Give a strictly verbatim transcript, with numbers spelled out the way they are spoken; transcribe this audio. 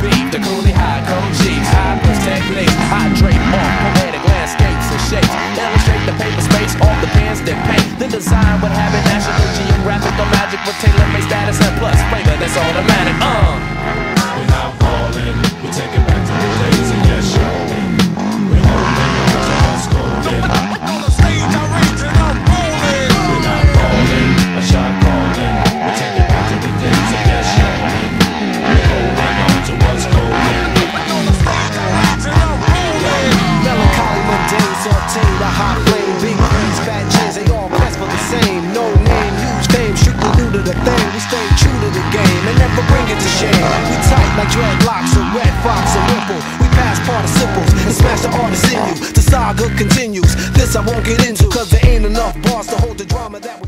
beef, the coolie high, come G's, high plus techniques, hydrate off poetic landscapes and shapes, illustrate the paper space off the pens that paint, then design what having National Geographic or magic with tailor-made status and plus flavor that's automatic. Uh. We're not falling, we take it back to the days of yes, showing. We're holding on to what's golden. On the stage I rage and I'm rolling. We're not falling, a shot calling. We take it back to the days of yes, showing. We're holding on to what's golden. On the stage I rage and I'm rolling. Melancholy mundane, sauteed, a hot flame, big greens, fat jeans, they all press for the same. No name, huge fame, strictly new to the thing. We stay true to the game and never bring it to shame. We tight like dreadlocks, a red fox, a ripple. We pass participles and smash the artists in you. The saga continues. This I won't get into, cause there ain't enough bars to hold the drama that we